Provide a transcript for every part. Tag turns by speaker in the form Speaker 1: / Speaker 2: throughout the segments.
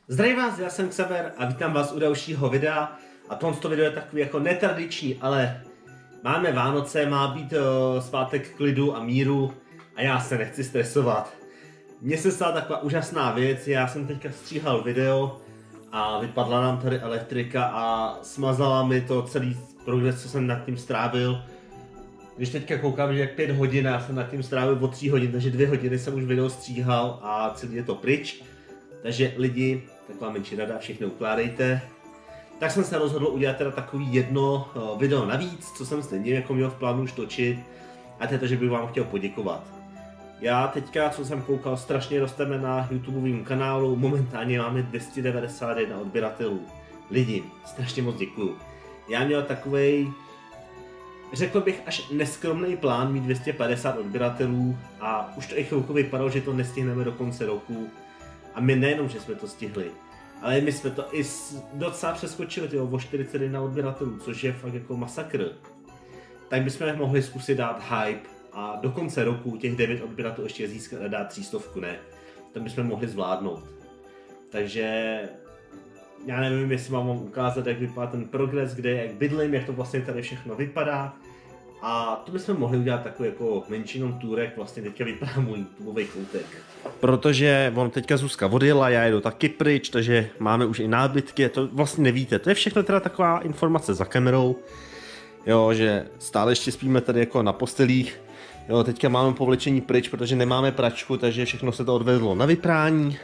Speaker 1: Zdravím vás, já jsem Xaver a vítám vás u dalšího videa. A tohle video je takový jako netradiční, ale máme Vánoce, má být svátek klidu a míru a já se nechci stresovat. Mně se stala taková úžasná věc, já jsem teďka stříhal video a vypadla nám tady elektrika a smazala mi to celý progres, co jsem nad tím strávil. Když teďka koukám, že je 5 hodin, já jsem nad tím strávil o 3 hodin, takže 2 hodiny jsem už video stříhal a celý je to pryč. Takže lidi, taková menší rada, všechno ukládejte. Tak jsem se rozhodl udělat teda takový jedno video navíc, co jsem stejně jako měl v plánu už točit. A to je to, že bych vám chtěl poděkovat. Já teďka, co jsem koukal, strašně rosteme na YouTubeovém kanálu, momentálně máme 291 odběratelů. Lidi, strašně moc děkuju. Já měl takovej, řekl bych, až neskromný plán mít 250 odběratelů a už to i chvilku vypadalo, že to nestihneme do konce roku. A my nejenom, že jsme to stihli, ale my jsme to i docela přeskočili tyjo, o 41 odběratelů, což je fakt jako masakr. Tak bychom mohli zkusit dát hype a do konce roku těch 9 odběratelů ještě získat a dát 300, ne? To bychom mohli zvládnout. Takže já nevím, jestli vám mám ukázat, jak vypadá ten progres, kde jak bydlím, jak to vlastně tady všechno vypadá. A to bychom mohli udělat takový jako menšinou túrek, vlastně teďka vypadá můj YouTubeový koutek. Protože on teďka Zuzka odjela, já jedu taky pryč, takže máme už i nábytky, to vlastně nevíte, to je všechno teda taková informace za kamerou. Jo, že stále ještě spíme tady jako na postelích. Jo, teďka máme povlečení pryč, protože nemáme pračku, takže všechno se to odvedlo na vyprání.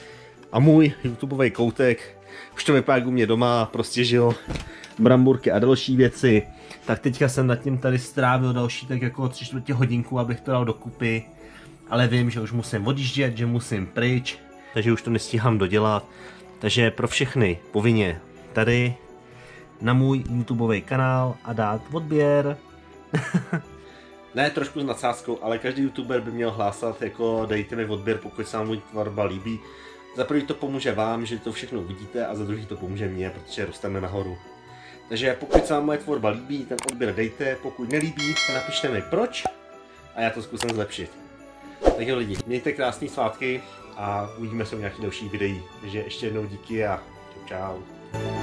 Speaker 1: A můj YouTubeový koutek, už to vypadá u mě doma, prostě že jo, bramburky a další věci. Tak teďka jsem nad tím tady strávil další tak jako 3/4 hodinku, abych to dal dokupy. Ale vím, že už musím odjíždět, že musím pryč, takže už to nestíhám dodělat. Takže pro všechny povinně tady na můj YouTubeový kanál a dát odběr. Ne, trošku s nadsázkou, ale každý YouTuber by měl hlásat jako dejte mi odběr, pokud se vám můj tvorba líbí. Za první to pomůže vám, že to všechno uvidíte, a za druhý to pomůže mně, protože rosteme nahoru. Takže pokud se vám moje tvorba líbí, ten odběr dejte, pokud nelíbí, napište mi proč a já to zkusím zlepšit. Takže lidi, mějte krásný svátky a uvidíme se v nějakých dalších videích. Takže ještě jednou díky a čau.